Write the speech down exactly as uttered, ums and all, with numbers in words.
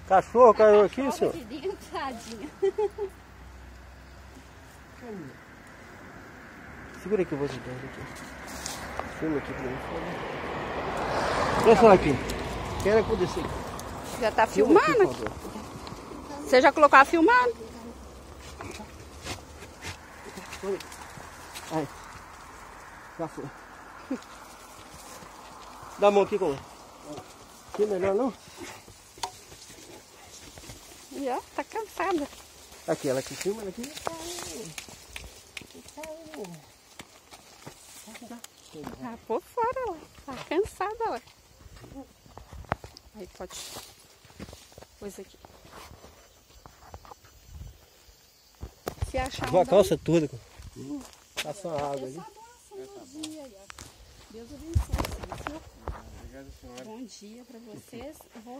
Cachorro caiu aqui, cachorro senhor? Aqui dentro, tadinha. Segura aqui, eu vou ajudar aqui. Filma aqui pra mim. Olha só aqui. Quero que eu descer aqui. Já tá Filma filmando? aqui, por favor. Você já colocou a filmando? Aí. Já foi. Dá a mão aqui, como? Aqui melhor não? E ó, tá cansada. Aqui, ela aqui filma, ela aqui. Tá por fora lá. Tá cansada lá. Aí pode. Coisa aqui. Se achar Vou um a calça toda. Passa água ali. Deus abençoe. Bom dia para vocês.